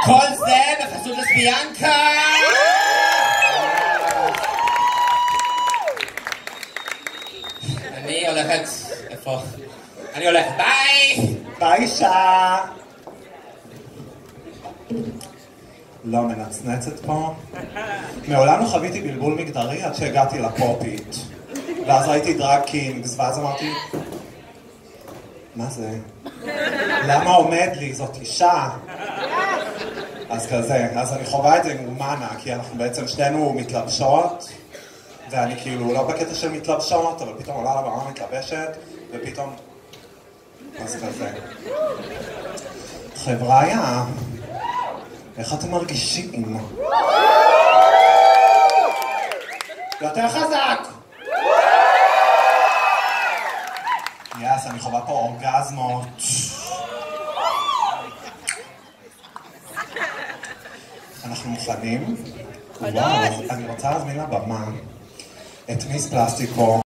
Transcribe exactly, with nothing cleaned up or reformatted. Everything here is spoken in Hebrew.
כל זה בחסות לסביאנקה! אני הולכת... איפה? אני הולכת, ביי! ביי שעה! לא מנצנצת פה. מעולם לא חוויתי בלבול מגדרי עד שהגעתי לפופית. ואז ראיתי דרג קינגס, ואז אמרתי... מה זה? למה עומד לי? זאת אישה. אז כזה, אז אני חווה את זה עם אומנה, כי אנחנו בעצם שנינו מתלבשות, ואני כאילו לא בקטע של מתלבשות, אבל פתאום עולה לבמה מתלבשת, ופתאום... אז כזה. חבריה, איך אתם מרגישים? יותר חזק! יאס, אני חווה פה אורגזמות. אנחנו מוכנים? וואו, אני רוצה להזמין לבמה את מיס פלסטיקו.